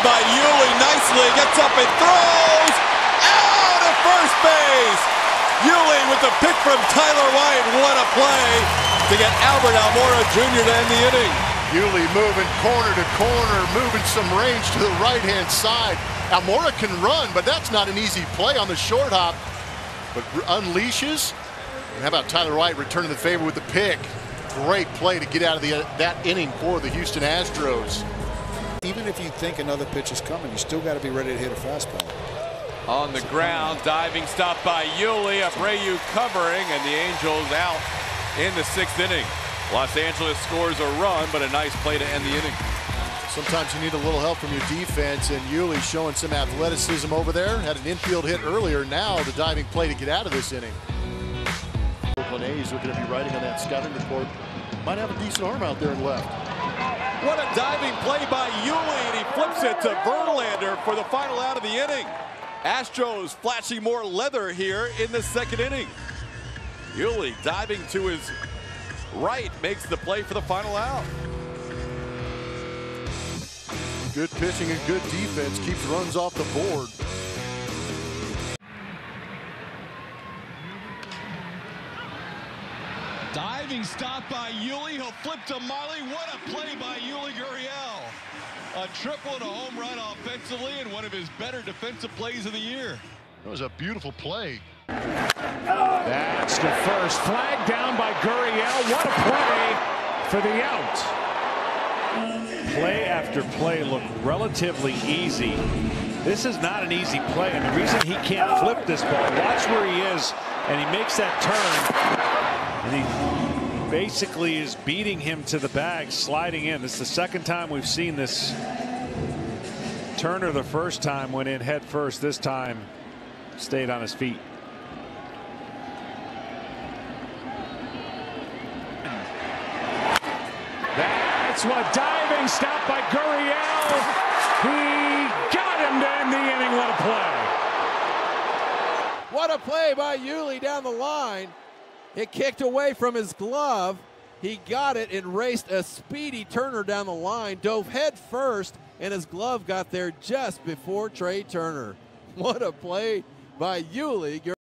by Yuli nicely. Gets up and throws. Out at first base. Yuli with the pick from Tyler White. What a play to get Albert Almora Jr. to end the inning. Yuli moving corner to corner, moving some range to the right-hand side. Almora can run, but that's not an easy play on the short hop. But unleashes. And how about Tyler White returning the favor with the pick? Great play to get out of that inning for the Houston Astros. Even if you think another pitch is coming, you still got to be ready to hit a fastball. On the ground, diving stop by Yuli. Abreu covering, and the Angels out in the 6th inning. Los Angeles scores a run, but a nice play to end the inning. Sometimes you need a little help from your defense, and Yuli showing some athleticism over there. Had an infield hit earlier. Now the diving play to get out of this inning. Oakland A's looking to be riding on that scouting report. Might have a decent arm out there in left. What a diving play by Yuli, and he flips it to Verlander for the final out of the inning. Astros flashing more leather here in the 2nd inning. Yuli diving to his right makes the play for the final out. Good pitching and good defense keeps runs off the board. Diving stop by Yuli. He'll flip to Marley. What a play by Yuli Gurriel. A triple and a home run offensively, and one of his better defensive plays of the year. That was a beautiful play. That's the first. Flag down by Gurriel. What a play for the out. Play after play look relatively easy. This is not an easy play, and the reason he can't flip this ball, watch where he is, and he makes that turn, and he basically is beating him to the bag, sliding in. This is the 2nd time we've seen this. Turner the first time went in head first. This time stayed on his feet. That's what diving stop by Gurriel. He got him to end the inning. What a play. What a play by Yuli down the line. It kicked away from his glove. He got it and raced a speedy Turner down the line, dove head first, and his glove got there just before Trey Turner. What a play by Yuli.